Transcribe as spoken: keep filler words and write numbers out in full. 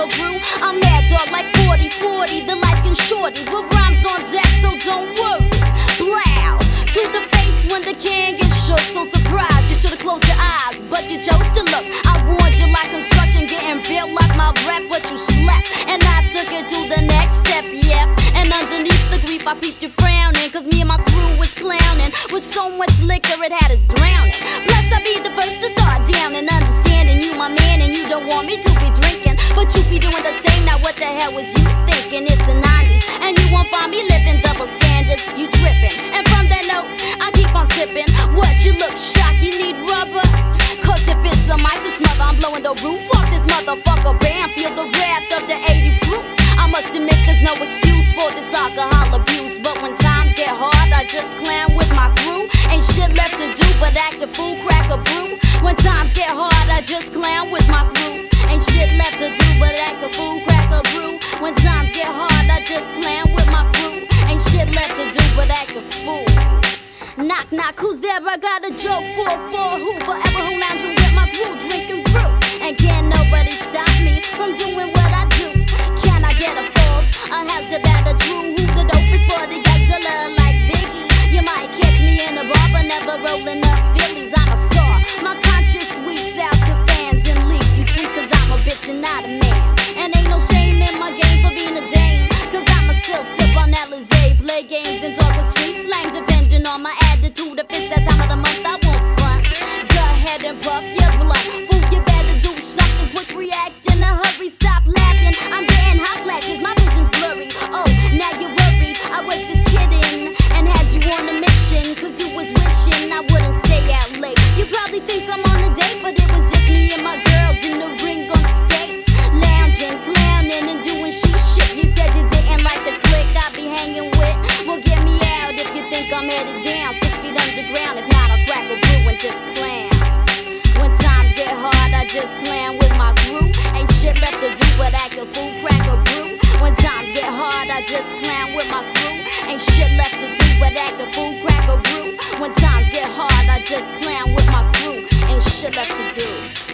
a brew. I'm mad dog like forty forty, the light skin shorty with rhymes on deck, so don't worry. Blow to the face when the can gets shook. So surprised, you should've closed your eyes, but you chose to look. I warned you like construction getting built like my rep, but you slept, and I took it to the next step, yep. And underneath the grief, I peeped you frowning, cause me and my crew was clowning. With so much liquor, it had us drowning. Plus, I be the first to start down and understanding you, my man, and you don't want me to be drinking, but you be doing the same. Now what the hell was you thinking? It's the nineties, and you won't find me living double standards. You tripping, and from that note, I keep on sipping. What, you look shocked, you need rubber? Cause if it's a mic to smother, I'm blowing the roof off this motherfucker. Bam, feel the wrath of the eighty proof. I must admit there's no excuse for this alcohol abuse, but when times get hard, I just clown with my crew. Ain't shit left to do but act a fool, crack a brew. When times get hard, I just clown with my crew. Ain't shit left to do but act a fool, crack a brew. When times get hard, I just clown with my crew. Ain't shit left to do but act a fool. Knock, knock, who's there? I got a joke for for who forever who lounging with my crew, drinking brew. And can't nobody stop me from doing what I do. Can I get a false? A hazard at a true? Who the dopest for the guzzler like Biggie? You might catch me in a bar, but never rolling up Phillies. I'm a star. My conscience sweeps out to fans and leaks. You tweet cause I'm a bitch and not a man. And ain't no shame in my game for being a dame, cause I'ma still sip on Alizé, play games and talk with street slang, depending on my attitude. If it's that time of the month, I won't front. Go ahead and puff your blunt. Fool, you better do something quick, react in a hurry, stop laughing. I'm getting hot flashes, my vision's blurry. Oh, now you're worried, I was just kidding and had you on a mission, cause you was wishing I wouldn't stay out late. You probably think I'm on a date, but it was just me and my girls in the ring on skates, lounging, clowning and doing she shit. You said you didn't like the clique I be hanging with. Well, get me out if you think I'm headed down six feet underground. If not, I'll crack a brew and just clown. When times get hard, I just clown with my crew. Ain't shit left to do but act a fool, crack a brew. When times get hard, I just clown with my crew. Ain't shit left to do but act a fool, crack a brew. When times get hard, I just clown with my crew. Ain't shit left to do.